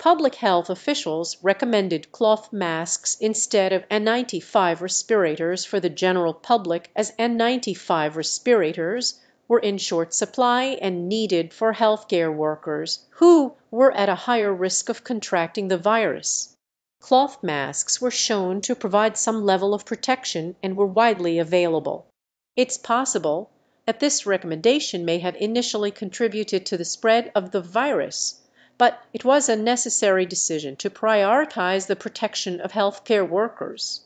public health officials recommended cloth masks instead of N95 respirators for the general public, as N95 respirators were in short supply and needed for healthcare workers who were at a higher risk of contracting the virus. Cloth masks were shown to provide some level of protection and were widely available. It's possible that this recommendation may have initially contributed to the spread of the virus, but it was a necessary decision to prioritize the protection of healthcare workers.